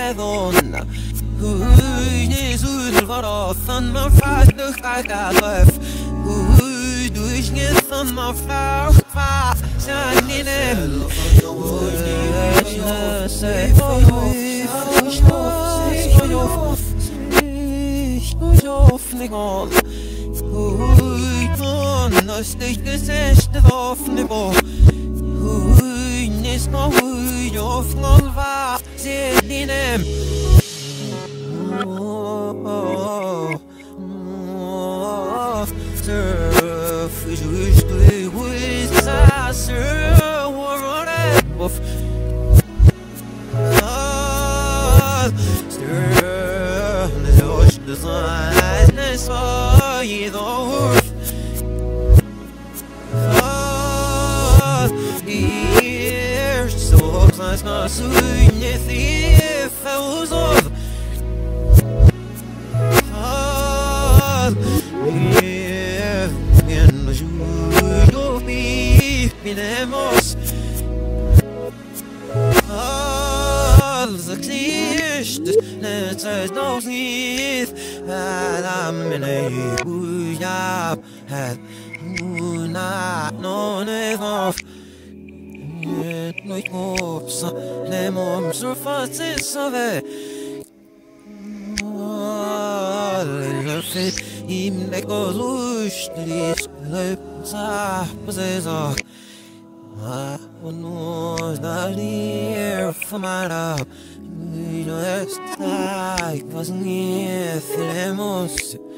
donna. Is wat af van mijn vrouw gaat lef. Doe ik niet van mijn vrouw vaak zijn in hem. Zeg of niet al. Dan is het gezegd of niet al. Is nog hoe of nog waar zit in hem. Surf is usually with a surf or of surf is ocean design is all you know. Here's so nice not soon if I was off. Minemos alles erklärt, nicht als noch nicht, am Ende ja, na no ne auf, nicht mops, ne mom so fast ist so weg. Fit ihm ne Lust, sa precisa. Und nur da hier von meiner, du hast was nie filmos.